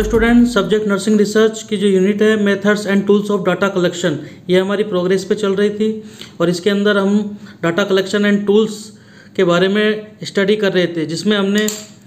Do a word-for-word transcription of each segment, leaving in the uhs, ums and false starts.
Hello student, subject nursing research की जो unit है methods and tools of data collection, ये हमारी प्रोग्रेस पे चल रही थी और इसके अंदर हम डाटा कलेक्शन एंड टूल्स के बारे में स्टडी कर रहे थे, जिसमें हमने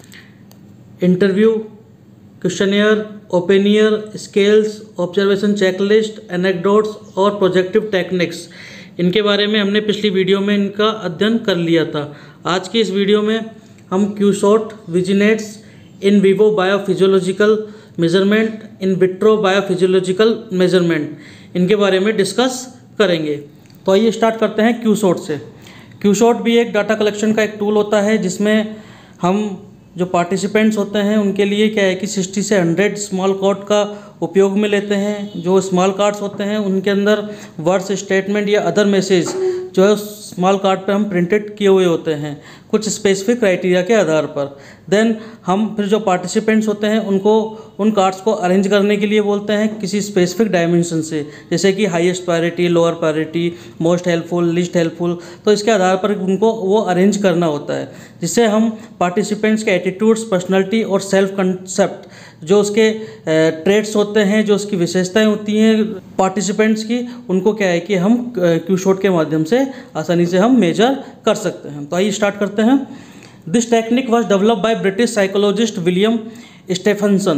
interview, questionnaire, opinionnaire, scales, observation checklist, anecdotes और प्रोजेक्टिव टेक्निक्स, इनके बारे में हमने पिछली वीडियो में इनका अध्ययन कर लिया था। आज की इस वीडियो में हम Q sort, vignettes, in vivo biophysiological measurement, in vitro biophysiological measurement, इनके बारे में डिस्कस करेंगे। तो आइए स्टार्ट करते हैं क्यूसॉट से। क्यूसॉट भी एक डाटा कलेक्शन का एक टूल होता है, जिसमें हम जो पार्टिसिपेंट्स होते हैं उनके लिए क्या है कि सिक्सटी से हंड्रेड स्मॉल कार्ड का उपयोग में लेते हैं। जो स्मॉल कार्ड्स होते हैं उनके अंदर वर्ड्स, स्टेटमेंट या अदर मैसेज जो है स्मॉल कार्ड पे हम प्रिंटेड किए हुए होते हैं कुछ स्पेसिफिक क्राइटेरिया के आधार पर। देन हम फिर जो पार्टिसिपेंट्स होते हैं उनको उन कार्ड्स को अरेंज करने के लिए बोलते हैं किसी स्पेसिफिक डायमेंशन से, जैसे कि highest priority, lower priority, most helpful, least helpful. तो इसके आधार पर उनको वो अरेंज करना होता है, जिससे हम पार्टिसिपेंट्स के एटीट्यूड्स, पर्सनैलिटी और सेल्फ कंसेप्ट, जो उसके ट्रेड्स होते हैं, जो उसकी विशेषताएं होती हैं पार्टिसिपेंट्स की, उनको क्या है कि हम क्यूसॉट के माध्यम से आसानी से हम मेजर कर सकते हैं। तो आइए स्टार्ट करते हैं। This technique was develop by British psychologist William Stephenson.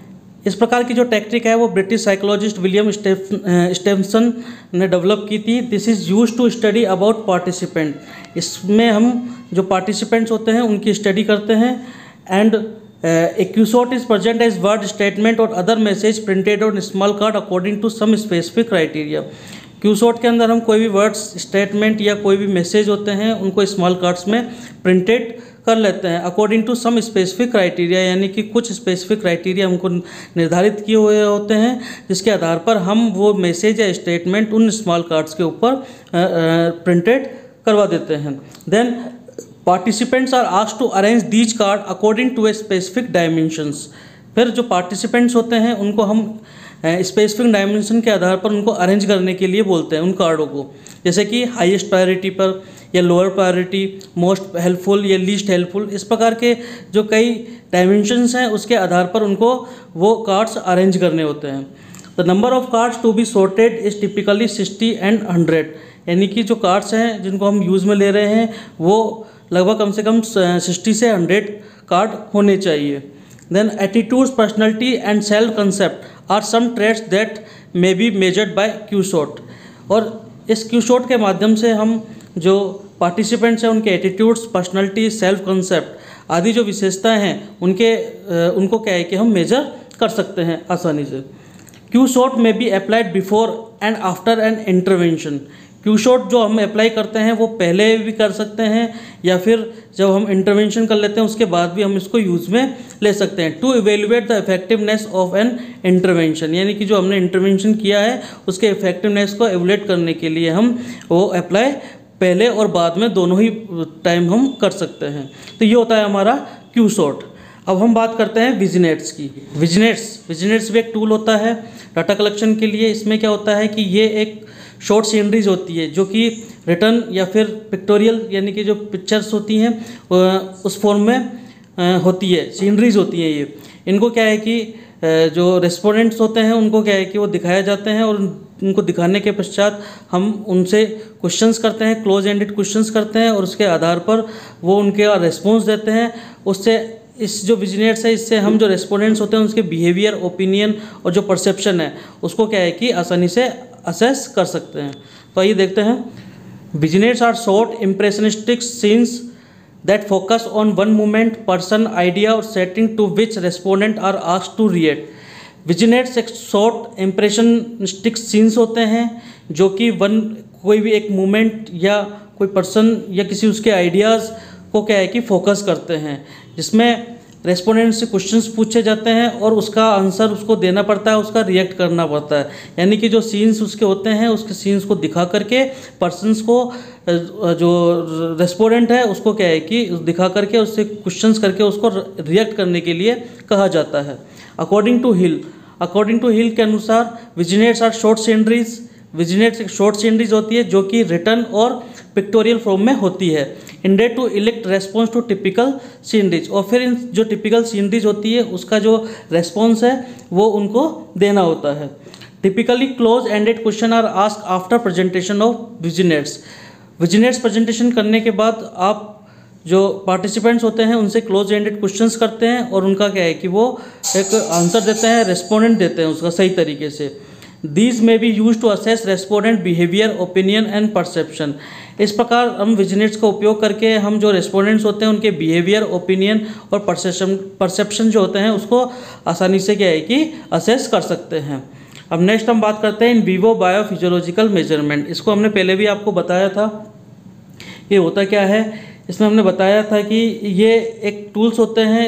इस प्रकार की जो टेक्निक है वो ब्रिटिश साइकोलॉजिस्ट विलियम स्टेफनसन ने डेवलप की थी। This is use to study about participant. इसमें हम जो पार्टिसिपेंट्स होते हैं उनकी स्टडी करते हैं। And A Q sort is present as word, statement or other message printed on small card according to some specific criteria। Q sort के अंदर हम कोई भी वर्ड्स, स्टेटमेंट या कोई भी मैसेज होते हैं उनको स्मॉल कार्ड्स में प्रिंटेड कर लेते हैं according to some specific criteria, यानी कि कुछ स्पेसिफिक क्राइटेरिया हमको निर्धारित किए हुए होते हैं, जिसके आधार पर हम वो मैसेज या स्टेटमेंट उन स्मॉल कार्ड्स के ऊपर प्रिंटेड करवा देते हैं। Then participants are asked to arrange these card according to a specific dimensions. फिर जो पार्टिसिपेंट्स होते हैं उनको हम स्पेसिफिक डायमेंशन के आधार पर उनको अरेंज करने के लिए बोलते हैं उन कार्डों को, जैसे कि हाईएस्ट प्रायोरिटी पर या लोअर प्रायोरिटी, मोस्ट हेल्पफुल या लीस्ट हेल्पफुल। इस प्रकार के जो कई डायमेंशंस हैं उसके आधार पर उनको वो कार्ड्स अरेंज करने होते हैं। The number of cards to be sorted is typically sixty and hundred, यानी कि जो कार्ड्स हैं जिनको हम यूज़ में ले रहे हैं वो लगभग कम से कम सिक्सटी से हंड्रेड कार्ड होने चाहिए। Then attitudes, personality and self concept are some traits that may be measured by Q sort. और इस क्यूसॉट के माध्यम से हम जो पार्टिसिपेंट्स हैं उनके एटीट्यूड्स, पर्सनैलिटी, सेल्फ कंसेप्ट आदि जो विशेषताएं हैं उनके उनको क्या है कि हम मेजर कर सकते हैं आसानी से। Q sort may be applied before and after an intervention. Q sort जो हम अप्लाई करते हैं वो पहले भी कर सकते हैं या फिर जब हम इंटरवेंशन कर लेते हैं उसके बाद भी हम इसको यूज़ में ले सकते हैं। To evaluate the effectiveness of an intervention, यानी कि जो हमने इंटरवेंशन किया है उसके इफेक्टिवनेस को एवेल्युएट करने के लिए हम वो अप्लाई पहले और बाद में दोनों ही टाइम हम कर सकते हैं। तो ये होता है हमारा क्यूसॉट। अब हम बात करते हैं विजिनेट्स की। विजिनेट्स विजिनेट्स भी एक टूल होता है डाटा कलेक्शन के लिए। इसमें क्या होता है कि ये एक शॉर्ट सीनरीज होती है जो कि रिटर्न या फिर पिक्टोरियल, यानी कि जो पिक्चर्स होती हैं उस फॉर्म में होती है, सीनरीज होती हैं। ये इनको क्या है कि जो रेस्पोंडेंट्स होते हैं उनको क्या है कि वो दिखाया जाते हैं और उनको दिखाने के पश्चात हम उनसे क्वेश्चंस करते हैं, क्लोज एंडेड क्वेश्चंस करते हैं और उसके आधार पर वो उनके रिस्पॉन्स देते हैं। उससे इस जो विजिनेट्स है इससे हम जो रेस्पोंडेंट्स होते हैं उसके बिहेवियर, ओपिनियन और जो परसेप्शन है उसको क्या है कि आसानी से असेस कर सकते हैं। तो आइए देखते हैं। Vignettes are short impressionistic scenes that focus on one moment, person, idea और setting to which respondent are asked to react. Vignettes एक शॉर्ट इम्प्रेशनिस्टिक सीन्स होते हैं जो कि वन कोई भी एक मोमेंट या कोई पर्सन या किसी उसके आइडियाज़ को क्या है कि फोकस करते हैं, जिसमें रेस्पोंडेंट से क्वेश्चंस पूछे जाते हैं और उसका आंसर उसको देना पड़ता है, उसका रिएक्ट करना पड़ता है। यानी कि जो सीन्स उसके होते हैं उसके सीन्स को दिखा करके पर्सन्स को, जो रेस्पोंडेंट है उसको क्या है कि दिखा करके उससे क्वेश्चंस करके उसको रिएक्ट करने के लिए कहा जाता है। According to Hill according to Hill के अनुसार vignettes are short sceneries. Vignettes एक शॉर्ट सीनरीज होती है जो कि रिटर्न और पिक्टोरियल फॉर्म में होती है। Intended to elicit response to typical sceneries, और फिर इन जो टिपिकल सीनरीज होती है उसका जो रेस्पॉन्स है वो उनको देना होता है। Typically close ended question are ask after presentation of vignettes. Vignettes presentation करने के बाद आप जो पार्टिसिपेंट्स होते हैं उनसे क्लोज एंडेड क्वेश्चंस करते हैं और उनका क्या है कि वो एक आंसर देते हैं, रेस्पोंडेंट देते हैं उसका सही तरीके से। These may be use to assess respondent behaviour, opinion and perception. इस प्रकार हम विजिनेट्स का उपयोग करके हम जो रेस्पोंडेंट्स होते हैं उनके बिहेवियर, ओपिनियन और परसेप्शन परसेप्शन जो होते हैं उसको आसानी से क्या है कि असेस कर सकते हैं। अब नेक्स्ट हम बात करते हैं इन विवो बायोफिजियोलॉजिकल मेजरमेंट। इसको हमने पहले भी आपको बताया था। ये होता क्या है, इसमें हमने बताया था कि ये एक टूल्स होते हैं,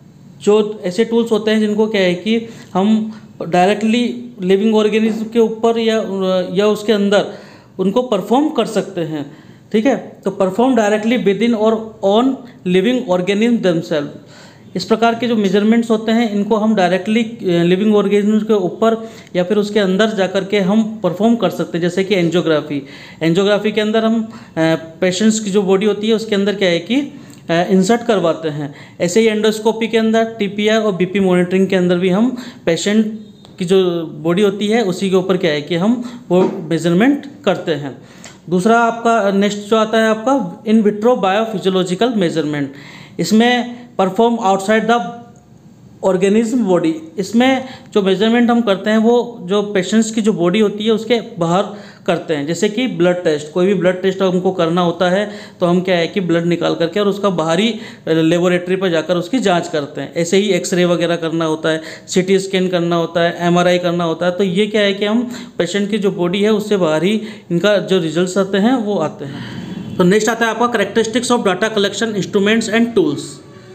जो ऐसे टूल्स होते हैं जिनको क्या है कि हम डायरेक्टली लिविंग ऑर्गेनिज्म के ऊपर या या उसके अंदर उनको परफॉर्म कर सकते हैं। ठीक है, तो परफॉर्म डायरेक्टली विद इन और ऑन लिविंग ऑर्गेनिज्म देमसेल्फ। इस प्रकार के जो मेजरमेंट्स होते हैं इनको हम डायरेक्टली लिविंग ऑर्गेनिज्म के ऊपर या फिर उसके अंदर जाकर के हम परफॉर्म कर सकते हैं, जैसे कि एंजियोग्राफी। एंजियोग्राफी के अंदर हम पेशेंट्स की जो बॉडी होती है उसके अंदर क्या है कि इंसर्ट करवाते हैं। ऐसे ही एंडोस्कोपी के अंदर, टीपीआर और बीपी मॉनिटरिंग के अंदर भी हम पेशेंट की जो बॉडी होती है उसी के ऊपर क्या है कि हम वो मेजरमेंट करते हैं। दूसरा आपका नेक्स्ट जो आता है आपका इन विट्रो बायोफिजियोलॉजिकल मेजरमेंट। इसमें perform outside the organism body. इसमें जो मेजरमेंट हम करते हैं वो जो पेशेंट्स की जो बॉडी होती है उसके बाहर करते हैं, जैसे कि ब्लड टेस्ट। कोई भी ब्लड टेस्ट हमको करना होता है तो हम क्या है कि ब्लड निकाल करके और उसका बाहरी लेबोरेटरी पर जाकर उसकी जांच करते हैं। ऐसे ही एक्सरे वगैरह करना होता है, सीटी स्कैन करना होता है, एमआरआई करना होता है। तो ये क्या है कि हम पेशेंट की जो बॉडी है उससे बाहरी इनका जो रिजल्ट्स आते हैं वो आते हैं। तो नेक्स्ट आता है आपका characteristics of data collection instruments and tools.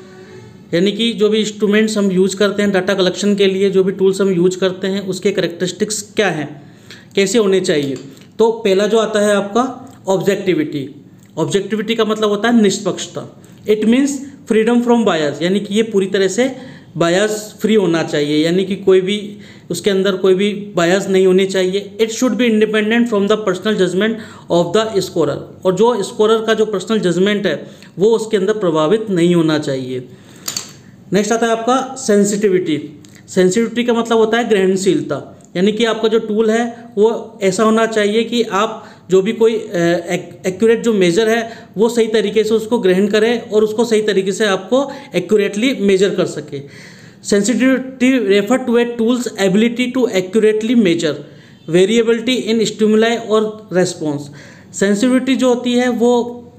यानी कि जो भी इंस्ट्रूमेंट्स हम यूज करते हैं डाटा कलेक्शन के लिए, जो भी टूल्स हम यूज करते हैं उसके कैरेक्टरिस्टिक्स क्या हैं, कैसे होने चाहिए। तो पहला जो आता है आपका ऑब्जेक्टिविटी। ऑब्जेक्टिविटी का मतलब होता है निष्पक्षता। It means freedom from bias, यानी कि ये पूरी तरह से बायस फ्री होना चाहिए, यानी कि कोई भी उसके अंदर कोई भी बायस नहीं होनी चाहिए। It should be independent from the personal judgement of the scorer, और जो स्कोरर का जो पर्सनल जजमेंट है वो उसके अंदर प्रभावित नहीं होना चाहिए। नेक्स्ट आता है आपका सेंसिटिविटी। सेंसिटिविटी का मतलब होता है ग्रहणशीलता, यानी कि आपका जो टूल है वो ऐसा होना चाहिए कि आप जो भी कोई एक्यूरेट जो मेजर है वो सही तरीके से उसको ग्रहण करें और उसको सही तरीके से आपको एक्यूरेटली मेजर कर सके। Sensitivity refer to a tool's ability to accurately measure variability in stimuli और रेस्पॉन्स। सेंसिटिविटी जो होती है वो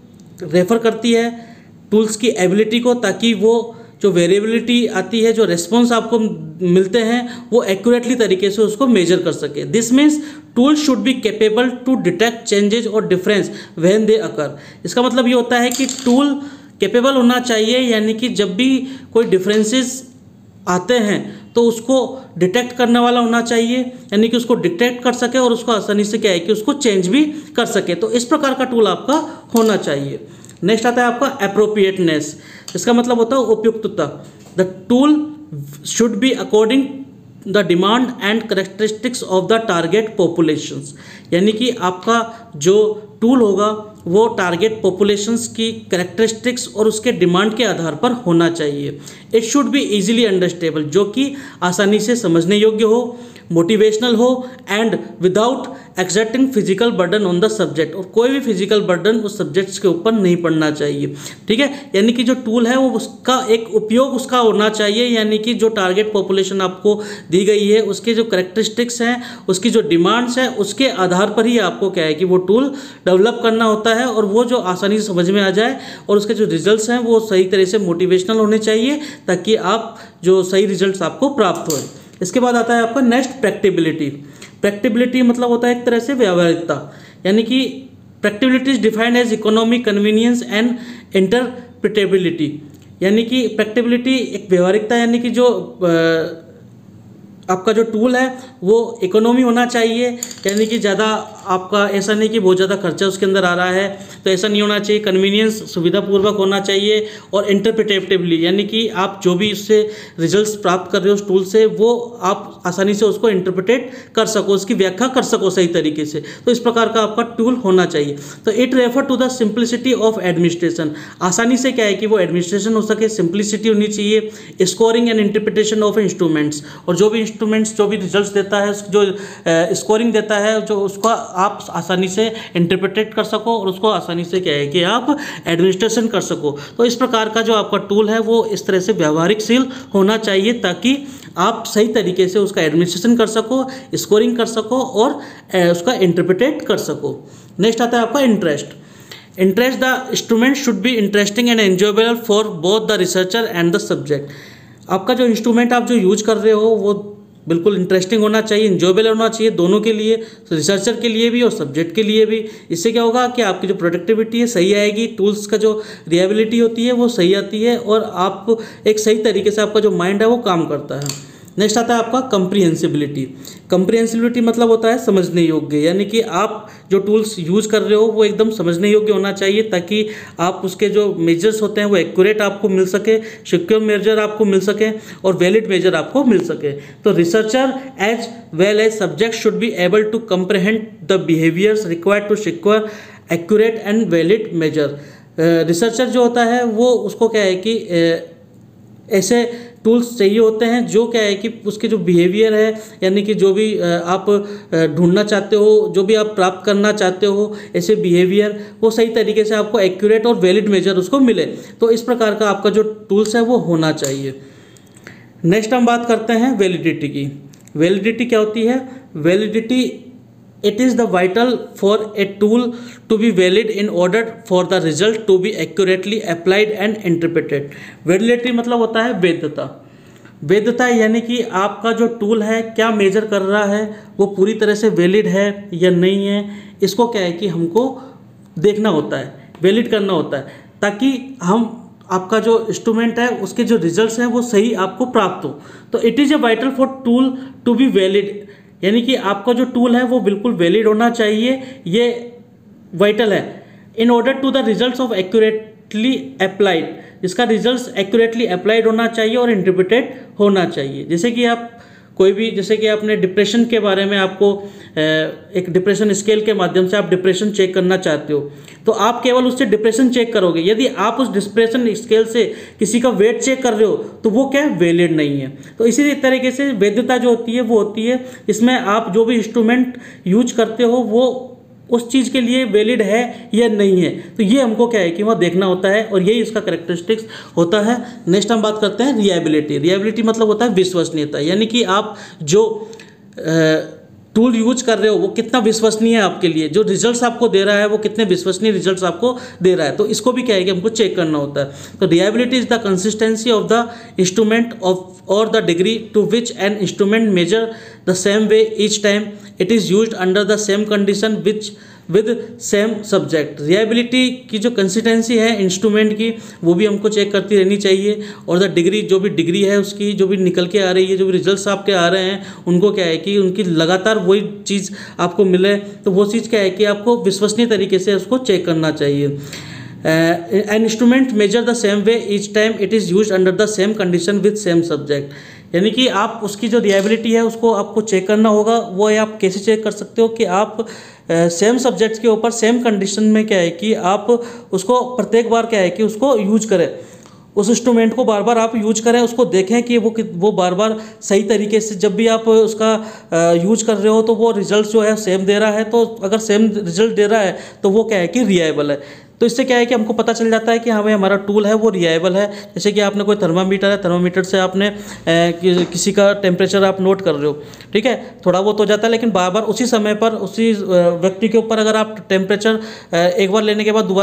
रेफर करती है टूल्स की एबिलिटी को, ताकि वो जो वेरिएबिलिटी आती है, जो रेस्पॉन्स आपको मिलते हैं वो एक्यूरेटली तरीके से उसको मेजर कर सके। This means tool should be capable to detect changes और डिफरेंस व्हेन दे अकर। इसका मतलब ये होता है कि टूल कैपेबल होना चाहिए, यानी कि जब भी कोई डिफरेंसेस आते हैं तो उसको डिटेक्ट करने वाला होना चाहिए, यानी कि उसको डिटेक्ट कर सके और उसको आसानी से क्या है कि उसको चेंज भी कर सके। तो इस प्रकार का टूल आपका होना चाहिए। नेक्स्ट आता है आपका अप्रोप्रिएटनेस। इसका मतलब होता है उपयुक्तता। The tool should be according the demand and characteristics of the target populations, यानी कि आपका जो टूल होगा वो टारगेट पॉपुलेशंस की करेक्टरिस्टिक्स और उसके डिमांड के आधार पर होना चाहिए। It should be easily understandable, जो कि आसानी से समझने योग्य हो, मोटिवेशनल हो and without exerting physical burden on the subject, और कोई भी फिजिकल बर्डन उस सब्जेक्ट्स के ऊपर नहीं पड़ना चाहिए। ठीक है, यानी कि जो टूल है वो उसका एक उपयोग उसका होना चाहिए, यानी कि जो टारगेट पॉपुलेशन आपको दी गई है उसके जो करेक्टरिस्टिक्स हैं, उसकी जो डिमांड्स हैं, उसके आधार पर ही आपको क्या है कि वो टूल डेवलप करना होता है, और वो जो आसानी से समझ में आ जाए और उसके जो रिजल्ट्स हैं वो सही तरह से मोटिवेशनल होने चाहिए, ताकि आप जो सही रिजल्ट्स आपको प्राप्त हो। इसके बाद आता है आपका नेक्स्ट प्रैक्टिबिलिटी। प्रैक्टिबिलिटी मतलब होता है एक तरह से व्यावहारिकता, यानी कि practicability is defined as economy, convenience and interpretability. यानी कि प्रैक्टिबिलिटी एक व्यवहारिकता, यानी कि जो आपका जो टूल है वो इकोनॉमी होना चाहिए, यानी कि ज़्यादा आपका ऐसा नहीं कि बहुत ज़्यादा खर्चा उसके अंदर आ रहा है, तो ऐसा नहीं होना चाहिए। कन्वीनियंस, सुविधापूर्वक होना चाहिए, और इंटरप्रिटेटिवली, यानी कि आप जो भी इससे रिजल्ट्स प्राप्त कर रहे हो उस टूल से, वो आप आसानी से उसको इंटरप्रिटेट कर सको, उसकी व्याख्या कर सको सही तरीके से। तो इस प्रकार का आपका टूल होना चाहिए। तो it refer to the simplicity of administration, आसानी से क्या है कि वो एडमिनिस्ट्रेशन हो सके, सिंप्लिसिटी होनी चाहिए, scoring and interpretation of instruments, और जो भी इंस्ट्रूमेंट्स जो भी रिजल्ट्स देता है, जो स्कोरिंग देता है, जो उसका आप आसानी से इंटरप्रेट कर सको, और उसको आसानी से क्या है कि आप एडमिनिस्ट्रेशन कर सको। तो इस प्रकार का जो आपका टूल है वो इस तरह से व्यावहारिकशील होना चाहिए, ताकि आप सही तरीके से उसका एडमिनिस्ट्रेशन कर सको, स्कोरिंग कर सको, और उसका इंटरप्रेट कर सको। नेक्स्ट आता है आपका interest. Interest, the instrument should be interesting and enjoyable for both the researcher and the subject. आपका जो इंस्ट्रूमेंट आप जो यूज कर रहे हो वो बिल्कुल इंटरेस्टिंग होना चाहिए, इंजॉयबल होना चाहिए, दोनों के लिए, रिसर्चर के लिए भी और सब्जेक्ट के लिए भी। इससे क्या होगा कि आपकी जो प्रोडक्टिविटी है सही आएगी, टूल्स का जो रिलायबिलिटी होती है वो सही आती है, और आप एक सही तरीके से आपका जो माइंड है वो काम करता है। नेक्स्ट आता है आपका कंप्रीहेंसिबिलिटी। कंप्रीहेंसिबिलिटी मतलब होता है समझने योग्य, यानी कि आप जो टूल्स यूज कर रहे हो वो एकदम समझने योग्य होना चाहिए, ताकि आप उसके जो मेजर्स होते हैं वो एक्यूरेट आपको मिल सके, सिक्योर मेजर आपको मिल सके, और वैलिड मेजर आपको मिल सके। तो researcher as well as subject should be able to comprehend the behaviours required to secure accurate and valid measure. Researcher जो होता है वो उसको क्या है कि uh, ऐसे टूल्स चाहिए होते हैं जो क्या है कि उसके जो बिहेवियर है, यानी कि जो भी आप ढूंढना चाहते हो, जो भी आप प्राप्त करना चाहते हो, ऐसे बिहेवियर वो सही तरीके से आपको एक्यूरेट और वैलिड मेजर उसको मिले। तो इस प्रकार का आपका जो टूल्स है वो होना चाहिए। नेक्स्ट हम बात करते हैं वैलिडिटी की। वैलिडिटी क्या होती है? Validity, it is the vital for a tool to be valid in order for the result to be accurately applied and interpreted। validity मतलब होता है वैधता। वैधता यानी कि आपका जो टूल है क्या मेजर कर रहा है, वो पूरी तरह से वैलिड है या नहीं है, इसको क्या है कि हमको देखना होता है, वैलिड करना होता है, ताकि हम आपका जो इंस्ट्रूमेंट है उसके जो रिजल्ट्स हैं वो सही आपको प्राप्त हो। तो it is a vital for tool to be valid, यानी कि आपका जो टूल है वो बिल्कुल वैलिड होना चाहिए, ये वाइटल है। In order to the results of accurately applied, इसका रिजल्ट्स एक्यूरेटली अप्लाइड होना चाहिए और इंटरप्रेटेड होना चाहिए। जैसे कि आप कोई भी, जैसे कि आपने डिप्रेशन के बारे में, आपको एक डिप्रेशन स्केल के माध्यम से आप डिप्रेशन चेक करना चाहते हो, तो आप केवल उससे डिप्रेशन चेक करोगे। यदि आप उस डिप्रेशन स्केल से किसी का वेट चेक कर रहे हो तो वो क्या है, वैलिड नहीं है। तो इसी तरीके से वैधता जो होती है वो होती है इसमें आप जो भी इंस्ट्रूमेंट यूज करते हो वो उस चीज़ के लिए वैलिड है या नहीं है। तो ये हमको क्या है कि वह देखना होता है, और यही इसका कैरेक्टरिस्टिक्स होता है। नेक्स्ट हम बात करते हैं रिलायबिलिटी। रिलायबिलिटी मतलब होता है विश्वसनीयता, यानी कि आप जो टूल यूज कर रहे हो वो कितना विश्वसनीय है आपके लिए, जो रिजल्ट्स आपको दे रहा है वो कितने विश्वसनीय रिजल्ट्स आपको दे रहा है। तो इसको भी क्या है कि हमको चेक करना होता है। तो reliability is the consistency of the instrument of और the degree to which an instrument measure the same way each time it is used under the same condition which with same subject. Reliability की जो consistency है instrument की वो भी हमको check करती रहनी चाहिए, और द डिग्री, जो भी डिग्री है उसकी, जो भी निकल के आ रही है, जो भी रिजल्ट्स आपके आ रहे हैं, उनको क्या है कि उनकी लगातार वही चीज़ आपको मिले, तो वो चीज़ क्या है कि आपको विश्वसनीय तरीके से उसको चेक करना चाहिए। An instrument measure the same way each time it is used under the same condition with same subject, यानी कि आप उसकी जो रिलायबिलिटी है उसको आपको चेक करना होगा। वो आप कैसे चेक कर सकते हो कि आप सेम uh, सब्जेक्ट्स के ऊपर सेम कंडीशन में क्या है कि आप उसको प्रत्येक बार क्या है कि उसको यूज करें, उस इंस्ट्रूमेंट को बार बार आप यूज करें, उसको देखें कि वो वो बार बार सही तरीके से, जब भी आप उसका यूज कर रहे हो तो वो रिजल्ट जो है सेम दे रहा है। तो अगर सेम रिजल्ट दे रहा है तो वो क्या है कि रिलायबल है। तो इससे क्या है कि हमको पता चल जाता है कि हाँ भाई हमारा टूल है वो रिलायबल है। जैसे कि आपने कोई थर्मामीटर है, थर्मामीटर से आपने कि, किसी का टेम्परेचर आप नोट कर रहे हो, ठीक है, थोड़ा बहुत हो जाता है, लेकिन बार बार उसी समय पर उसी व्यक्ति के ऊपर अगर आप टेम्परेचर एक बार लेने के बाद दोबारा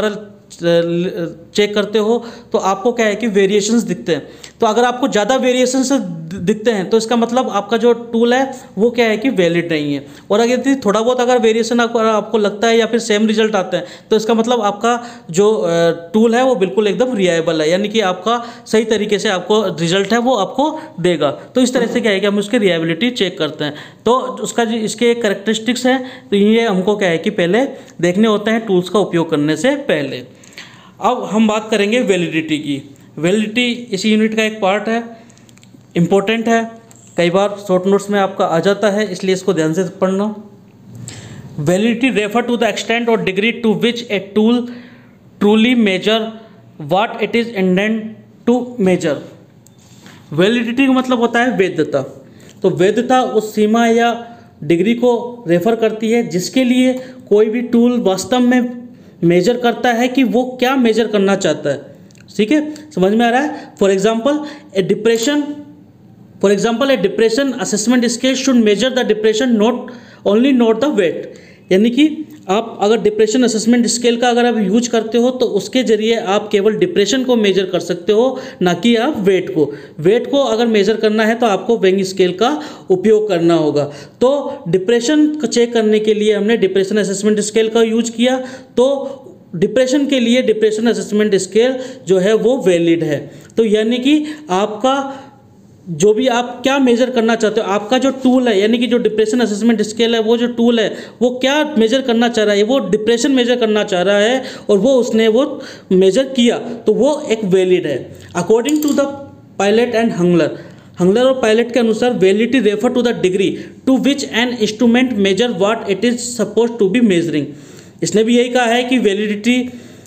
चेक करते हो तो आपको क्या है कि वेरिएशंस दिखते हैं। तो अगर आपको ज़्यादा वेरिएशंस दिखते हैं तो इसका मतलब आपका जो टूल है वो क्या है कि वैलिड नहीं है। और अगर यदि थोड़ा बहुत अगर वेरिएशन आपको आपको लगता है या फिर सेम रिजल्ट आता है तो इसका मतलब आपका जो टूल है वो बिल्कुल एकदम रिलायबल है, यानी कि आपका सही तरीके से आपको रिजल्ट है वो आपको देगा। तो इस तरह से क्या है कि हम उसकी रिलायबिलिटी चेक करते हैं। तो उसका जो इसके कैरेक्टरिस्टिक्स है तो ये हमको क्या है कि पहले देखने होते हैं टूल्स का उपयोग करने से पहले। अब हम बात करेंगे वैलिडिटी की। वैलिडिटी इसी यूनिट का एक पार्ट है, इम्पोर्टेंट है, कई बार शॉर्ट नोट्स में आपका आ जाता है, इसलिए इसको ध्यान से पढ़ना। Validity refer to the extent और degree to which a tool truly measure what it is intended to measure. Validity का मतलब होता है वैधता। तो वैधता उस सीमा या डिग्री को रेफर करती है जिसके लिए कोई भी टूल वास्तव में मेजर करता है कि वो क्या मेजर करना चाहता है। ठीक है, समझ में आ रहा है। For example a depression for example a depression assessment scale should measure the depression not only not the weight. यानी कि आप अगर डिप्रेशन असेसमेंट स्केल का अगर आप यूज करते हो तो उसके जरिए आप केवल डिप्रेशन को मेजर कर सकते हो, ना कि आप वेट को। वेट को अगर मेजर करना है तो आपको वेइंग स्केल का उपयोग करना होगा। तो डिप्रेशन को चेक करने के लिए हमने डिप्रेशन असेसमेंट स्केल का यूज किया, तो डिप्रेशन के लिए डिप्रेशन असेसमेंट स्केल जो है वो वैलिड है। तो यानी कि आपका जो भी आप क्या मेजर करना चाहते हो, आपका जो टूल है यानी कि जो डिप्रेशन असेसमेंट स्केल है वो जो टूल है वो क्या मेजर करना चाह रहा है, वो डिप्रेशन मेजर करना चाह रहा है और वो उसने वो मेजर किया तो वो एक वैलिड है। According to the Polit and Hungler Hungler और पायलट के अनुसार validity refer to the degree to which an instrument measure what it is suppose to be measuring. इसने भी यही कहा है कि वैलिडिटी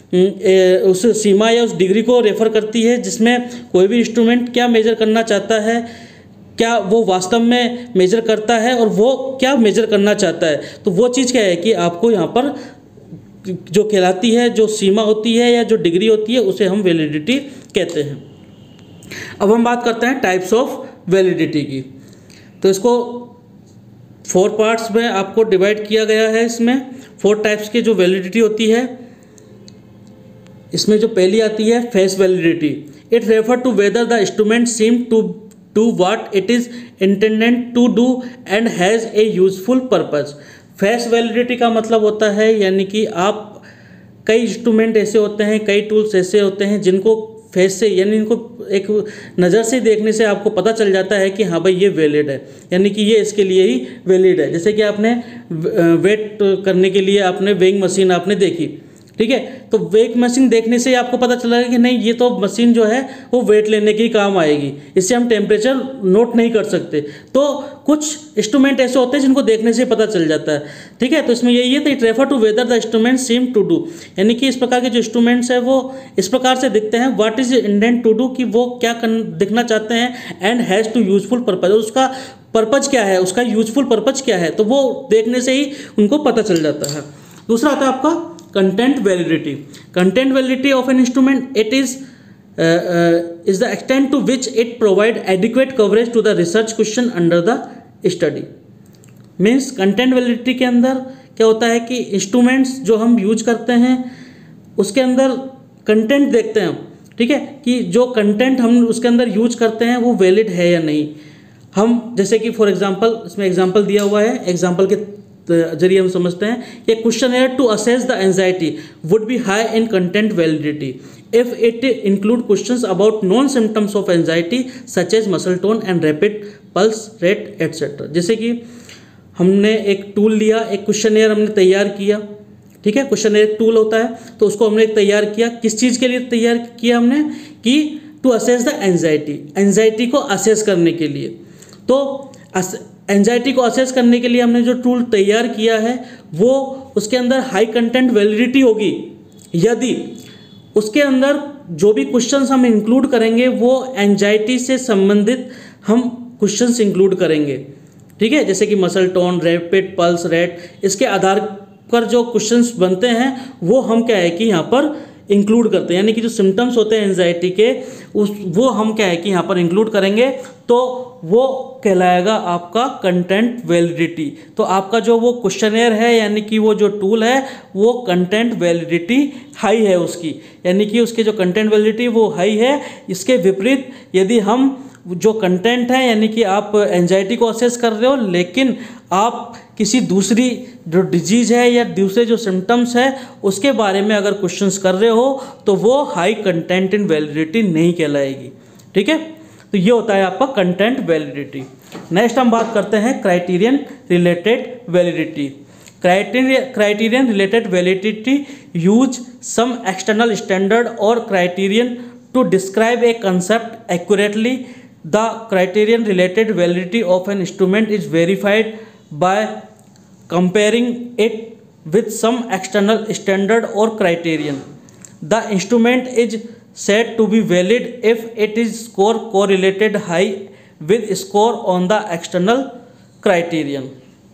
उस सीमा या उस डिग्री को रेफर करती है जिसमें कोई भी इंस्ट्रूमेंट क्या मेजर करना चाहता है, क्या वो वास्तव में मेजर करता है और वो क्या मेजर करना चाहता है। तो वो चीज़ क्या है कि आपको यहाँ पर जो कहलाती है, जो सीमा होती है या जो डिग्री होती है उसे हम वैलिडिटी कहते हैं। अब हम बात करते हैं टाइप्स ऑफ वैलिडिटी की। तो इसको फोर पार्ट्स में आपको डिवाइड किया गया है। इसमें फोर टाइप्स की जो वैलिडिटी होती है, इसमें जो पहली आती है face validity. It refer to whether the instrument seem to do what it is intended to do and has a useful purpose. Face validity का मतलब होता है यानी कि आप कई इंस्ट्रूमेंट ऐसे होते हैं, कई टूल्स ऐसे होते हैं जिनको फेस से यानी इनको एक नज़र से देखने से आपको पता चल जाता है कि हाँ भाई ये वैलिड है, यानी कि ये इसके लिए ही वैलिड है। जैसे कि आपने वेट करने के लिए आपने वेइंग मशीन आपने देखी, ठीक है, तो वेट मशीन देखने से आपको पता चला कि नहीं ये तो मशीन जो है वो वेट लेने के ही काम आएगी, इससे हम टेम्परेचर नोट नहीं कर सकते। तो कुछ इंस्ट्रूमेंट ऐसे होते हैं जिनको देखने से पता चल जाता है, ठीक है। तो इसमें यही है, तो it refer to whether the instrument seem to do, यानी कि इस प्रकार के जो इंस्ट्रूमेंट्स है वो इस प्रकार से दिखते हैं what is intended to do, कि वो क्या दिखना चाहते हैं, and has to useful purpose, उसका पर्पज क्या है, उसका यूजफुल पर्पज क्या है, तो वो देखने से ही उनको पता चल जाता है। दूसरा आता है आपका content validity. Content validity of an instrument it is is the extent to which it provide adequate coverage to the research question under the study. Means content validity के अंदर क्या होता है कि इंस्ट्रूमेंट्स जो हम यूज करते हैं उसके अंदर कंटेंट देखते हैं, ठीक है, कि जो कंटेंट हम उसके अंदर यूज करते हैं वो वैलिड है या नहीं। हम जैसे कि फॉर एग्जांपल इसमें एग्जांपल दिया हुआ है, एग्जांपल के जरिए हम समझते हैं कि question to assess the anxiety would be high in content validity if it include questions about known symptoms of anxiety such as muscle tone and rapid pulse rate etcetera. जैसे कि हमने एक टूल लिया, एक क्वेश्चनेयर हमने तैयार किया, ठीक है, क्वेश्चनेयर एक टूल होता है, तो उसको हमने तैयार किया, किस चीज़ के लिए तैयार किया हमने, कि to assess the anxiety, anxiety को असेस करने के लिए। तो एंजाइटी को असेस करने के लिए हमने जो टूल तैयार किया है वो उसके अंदर हाई कंटेंट वैलिडिटी होगी यदि उसके अंदर जो भी क्वेश्चंस हम इंक्लूड करेंगे वो एंजाइटी से संबंधित हम क्वेश्चंस इंक्लूड करेंगे, ठीक है, जैसे कि muscle tone, rapid pulse rate, इसके आधार पर जो क्वेश्चंस बनते हैं वो हम क्या है कि यहाँ पर इंक्लूड करते हैं, यानी कि जो सिम्टम्स होते हैं एंजाइटी के उस वो हम क्या है कि यहाँ पर इंक्लूड करेंगे तो वो कहलाएगा आपका कंटेंट वैलिडिटी। तो आपका जो वो क्वेश्चनेयर है यानी कि वो जो टूल है वो कंटेंट वैलिडिटी हाई है उसकी, यानी कि उसके जो कंटेंट वैलिडिटी वो हाई है। इसके विपरीत यदि हम जो कंटेंट है यानी कि आप एंजाइटी को असेस कर रहे हो लेकिन आप किसी दूसरी जो डिजीज़ है या दूसरे जो सिम्टम्स है उसके बारे में अगर क्वेश्चंस कर रहे हो तो वो हाई कंटेंट इन वैलिडिटी नहीं कहलाएगी। ठीक है, तो ये होता है आपका कंटेंट वैलिडिटी। नेक्स्ट हम बात करते हैं criterion related validity. Criterion criterion related validity use some external standard और criterion to describe a concept accurately. The criterion related validity of an instrument is verified by comparing it with some external standard or criterion. The instrument is said to be valid if it is score correlated high with score on the external criterion.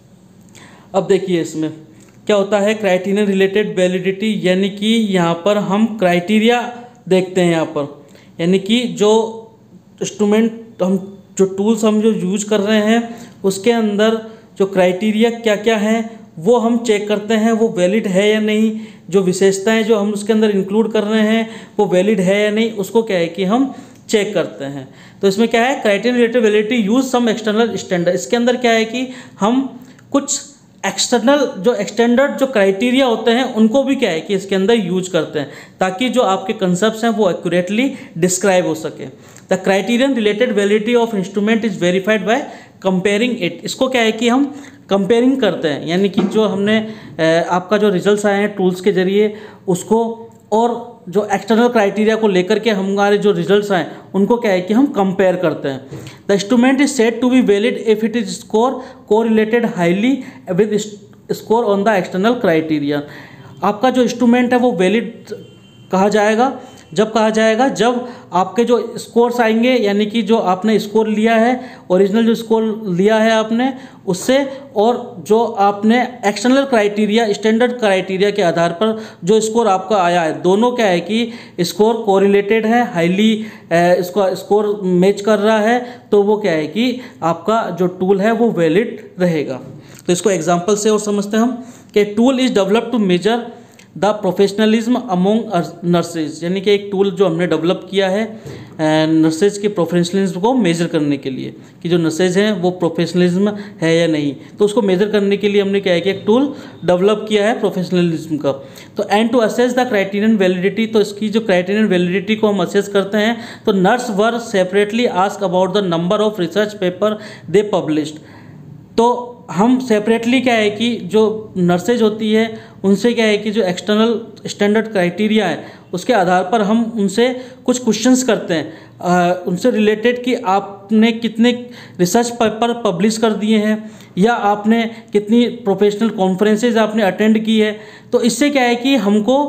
अब देखिए इसमें क्या होता है criterion related validity, यानी कि यहाँ पर हम क्राइटेरिया देखते हैं यहाँ पर, यानी कि जो इंस्ट्रूमेंट हम जो टूल्स हम जो यूज कर रहे हैं उसके अंदर जो क्राइटेरिया क्या क्या हैं वो हम चेक करते हैं वो वैलिड है या नहीं, जो विशेषताएं जो हम उसके अंदर इंक्लूड कर रहे हैं वो वैलिड है या नहीं, उसको क्या है कि हम चेक करते हैं। तो इसमें क्या है criterion related validity use some external standard. इसके अंदर क्या है कि हम कुछ एक्सटर्नल जो एक्सटेंडर्ड जो क्राइटेरिया होते हैं उनको भी क्या है कि इसके अंदर यूज करते हैं ताकि जो आपके कंसेप्ट्स हैं वो एक्यूरेटली डिस्क्राइब हो सके। The criterion related validity of instrument is verified by comparing it. इसको क्या है कि हम कंपेयरिंग करते हैं, यानी कि जो हमने आपका जो रिजल्ट्स आए हैं टूल्स के जरिए उसको और जो एक्सटर्नल क्राइटेरिया को लेकर के हमारे जो रिजल्ट्स आए उनको क्या है कि हम कंपेयर करते हैं। The instrument is said to be valid if it is score correlated highly with score on the external criteria. आपका जो इंस्ट्रूमेंट है वो वैलिड कहा जाएगा जब कहा जाएगा जब आपके जो स्कोर्स आएंगे, यानी कि जो आपने स्कोर लिया है ओरिजिनल जो स्कोर लिया है आपने उससे और जो आपने एक्सटर्नल क्राइटेरिया स्टैंडर्ड क्राइटेरिया के आधार पर जो स्कोर आपका आया है दोनों क्या है कि स्कोर कोरिलेटेड है, हाईली इसका स्कोर मैच कर रहा है, तो वो क्या है कि आपका जो टूल है वो वैलिड रहेगा। तो इसको एग्जाम्पल से और समझते हैं हम कि tool is develop to measure the professionalism among nurses, यानी कि एक टूल जो हमने डेवलप किया है नर्सेज के प्रोफेशनलिज्म को मेजर करने के लिए कि जो नर्सेज हैं वो प्रोफेशनलिज्म है या नहीं, तो उसको मेजर करने के लिए हमने क्या है कि एक टूल डेवलप किया है प्रोफेशनलिज्म का। तो and to assess the criterion validity, तो इसकी जो क्राइटेरियन वैलिडिटी को हम असेस करते हैं तो nurse were separately ask about the number of research paper they published. तो हम सेपरेटली क्या है कि जो नर्सेज होती है उनसे क्या है कि जो एक्सटर्नल स्टैंडर्ड क्राइटेरिया है उसके आधार पर हम उनसे कुछ क्वेश्चंस करते हैं आ, उनसे रिलेटेड कि आपने कितने रिसर्च पेपर पब्लिश कर दिए हैं या आपने कितनी प्रोफेशनल कॉन्फ्रेंसेज आपने अटेंड की है। तो इससे क्या है कि हमको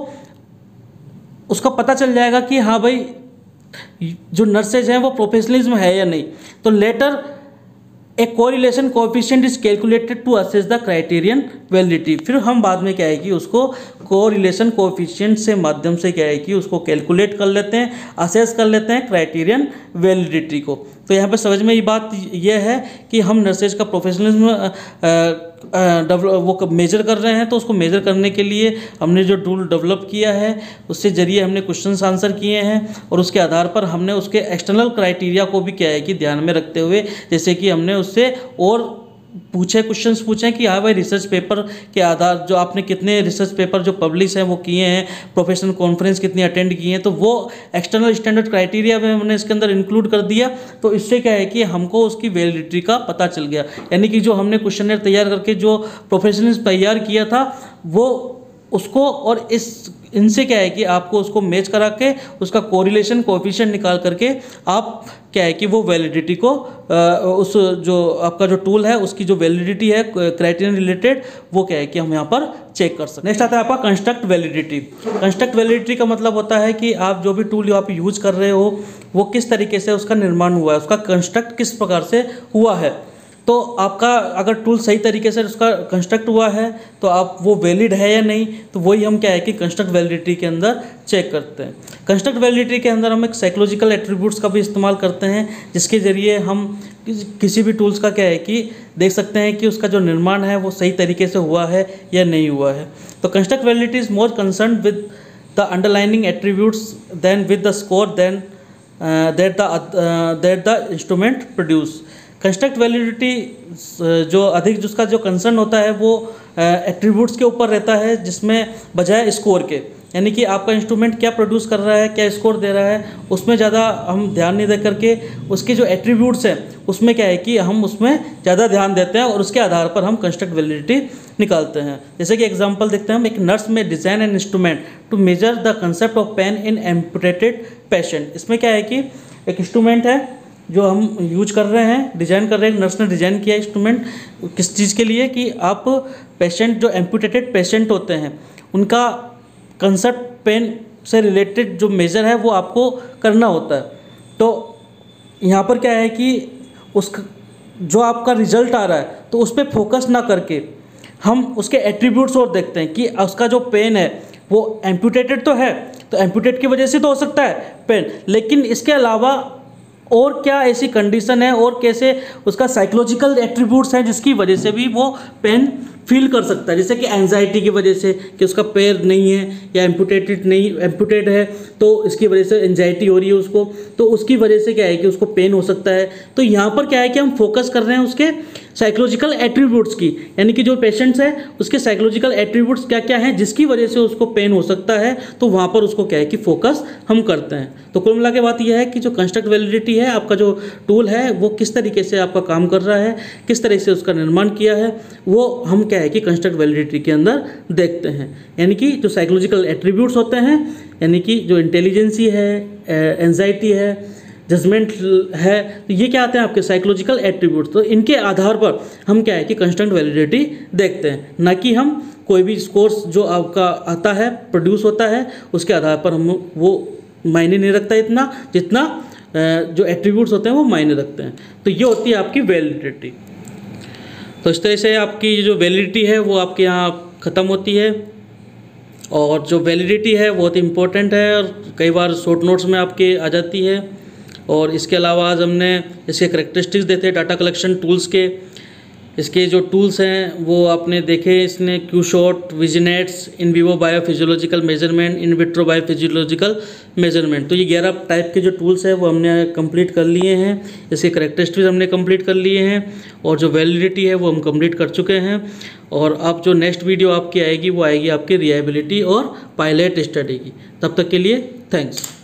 उसका पता चल जाएगा कि हाँ भाई जो नर्सेज हैं वो प्रोफेशनलिज्म है या नहीं। तो later a correlation coefficient is calculated to assess the criterion validity. फिर हम बाद में क्या है कि उसको कोरिलेशन कोएफिशिएंट से माध्यम से क्या है कि उसको कैलकुलेट कर लेते हैं, असेस कर लेते हैं क्राइटेरियन वैलिडिटी को। तो यहाँ पर समझ में ये बात यह है कि हम नर्सेज का प्रोफेशनलिज्म वो मेजर कर रहे हैं, तो उसको मेजर करने के लिए हमने जो टूल डेवलप किया है उससे जरिए हमने क्वेश्चंस आंसर किए हैं और उसके आधार पर हमने उसके एक्सटर्नल क्राइटेरिया को भी क्या है कि ध्यान में रखते हुए जैसे कि हमने उससे और पूछे क्वेश्चंस पूछे कि हाँ भाई रिसर्च पेपर के आधार जो आपने कितने रिसर्च पेपर जो पब्लिश हैं वो किए हैं, प्रोफेशनल कॉन्फ्रेंस कितनी अटेंड की हैं, तो वो एक्सटर्नल स्टैंडर्ड क्राइटेरिया में हमने इसके अंदर इंक्लूड कर दिया। तो इससे क्या है कि हमको उसकी वैलिडिटी का पता चल गया, यानी कि जो हमने क्वेश्चनर तैयार करके जो प्रोफेशनल्स तैयार किया था वो उसको और इस इनसे क्या है कि आपको उसको मैच करा के उसका कोरिलेशन कोएफिशिएंट निकाल करके आप क्या है कि वो वैलिडिटी को उस जो आपका जो टूल है उसकी जो वैलिडिटी है क्राइटेरियन रिलेटेड वो क्या है कि हम यहाँ पर चेक कर सकते हैं। नेक्स्ट आता है आपका कंस्ट्रक्ट वैलिडिटी। कंस्ट्रक्ट वैलिडिटी का मतलब होता है कि आप जो भी टूल आप यूज कर रहे हो वो किस तरीके से उसका निर्माण हुआ है, उसका कंस्ट्रक्ट किस प्रकार से हुआ है। तो आपका अगर टूल सही तरीके से उसका कंस्ट्रक्ट हुआ है तो आप वो वैलिड है या नहीं, तो वही हम क्या है कि कंस्ट्रक्ट वैलिडिटी के अंदर चेक करते हैं। कंस्ट्रक्ट वैलिडिटी के अंदर हम एक साइकोलॉजिकल एट्रीब्यूट्स का भी इस्तेमाल करते हैं, जिसके ज़रिए हम किसी भी टूल्स का क्या है कि देख सकते हैं कि उसका जो निर्माण है वो सही तरीके से हुआ है या नहीं हुआ है। तो construct validity is more concern with the underlining attributes than with the score than that the that the instrument produce. Construct validity जो अधिक जिसका जो कंसर्न होता है वो एट्रीब्यूट्स के ऊपर रहता है, जिसमें बजाय स्कोर के, यानी कि आपका इंस्ट्रूमेंट क्या प्रोड्यूस कर रहा है, क्या स्कोर दे रहा है, उसमें ज़्यादा हम ध्यान नहीं दे करके उसके जो एट्रीब्यूट्स हैं उसमें क्या है कि हम उसमें ज़्यादा ध्यान देते हैं और उसके आधार पर हम कंस्ट्रक्ट वैलिडिटी निकालते हैं। जैसे कि एग्जांपल देखते हैं हम, एक nurse may design an instrument to measure the concept of pain in amputated patient. इसमें क्या है कि एक इंस्ट्रूमेंट है जो हम यूज कर रहे हैं, डिज़ाइन कर रहे हैं, नर्स ने डिज़ाइन किया इंस्ट्रूमेंट किस चीज़ के लिए कि आप पेशेंट जो एम्पुटेटेड पेशेंट होते हैं उनका कंसेप्ट पेन से रिलेटेड जो मेजर है वो आपको करना होता है। तो यहाँ पर क्या है कि उस जो आपका रिजल्ट आ रहा है तो उस पर फोकस ना करके हम उसके एट्रीब्यूट्स और देखते हैं कि उसका जो पेन है वो एम्पुटेटेड तो है, तो एम्पुटेट की वजह से तो हो सकता है पेन, लेकिन इसके अलावा और क्या ऐसी कंडीशन है और कैसे उसका साइकोलॉजिकल एट्रीब्यूट्स हैं जिसकी वजह से भी वो पेन फील कर सकता है। जैसे कि एंजाइटी की वजह से कि उसका पैर नहीं है या एम्पुटेटेड नहीं एम्पुटेड है तो इसकी वजह से एंजाइटी हो रही है उसको, तो उसकी वजह से क्या है कि उसको पेन हो सकता है। तो यहाँ पर क्या है कि हम फोकस कर रहे हैं उसके साइकोलॉजिकल एट्रीब्यूट्स की, यानी कि जो पेशेंट्स है उसके साइकोलॉजिकल एट्रीब्यूट्स क्या क्या हैं जिसकी वजह से उसको पेन हो सकता है, तो वहाँ पर उसको क्या है कि फोकस हम करते हैं। तो कुल मिला के बात यह है कि जो कंस्ट्रक्ट वैलिडिटी है, आपका जो टूल है वो किस तरीके से आपका काम कर रहा है, किस तरह से उसका निर्माण किया है, वो हम क्या है कि कंस्ट्रक्ट वैलिडिटी के अंदर देखते हैं। यानी कि जो साइकोलॉजिकल एट्रीब्यूट्स होते हैं, यानी कि जो इंटेलिजेंसी है, एंजाइटी है, जजमेंट है, तो ये क्या आते हैं आपके साइकोलॉजिकल एट्रीब्यूट्स। तो इनके आधार पर हम क्या है कि कंस्ट्रक्ट वैलिडिटी देखते हैं, ना कि हम कोई भी स्कोर्स जो आपका आता है प्रोड्यूस होता है उसके आधार पर हम वो मायने नहीं रखता इतना जितना जो एट्रीब्यूट्स होते हैं वो मायने रखते हैं। तो ये होती है आपकी वैलिडिटी। तो इस तरह से आपकी जो वैलिडिटी है वो आपके यहाँ ख़त्म होती है, और जो वैलिडिटी है बहुत इंपॉर्टेंट है और कई बार शॉर्ट नोट्स में आपके आ जाती है। और इसके अलावा आज हमने इसके करैक्टरिस्टिक्स देते हैं डाटा कलेक्शन टूल्स के। इसके जो टूल्स हैं वो आपने देखे, इसने Q sort, vignettes, in vivo biophysiological measurement, in vitro biophysiological measurement. तो ये ग्यारह टाइप के जो टूल्स हैं वो हमने कंप्लीट कर लिए हैं, इसके करैक्टरिस्टिक्स हमने कंप्लीट कर लिए हैं, और जो वैलिडिटी है वो हम कंप्लीट कर चुके हैं। और अब जो नेक्स्ट वीडियो आपकी आएगी वो आएगी आपकी रिलायबिलिटी और पायलट स्टडी की। तब तक के लिए थैंक्स।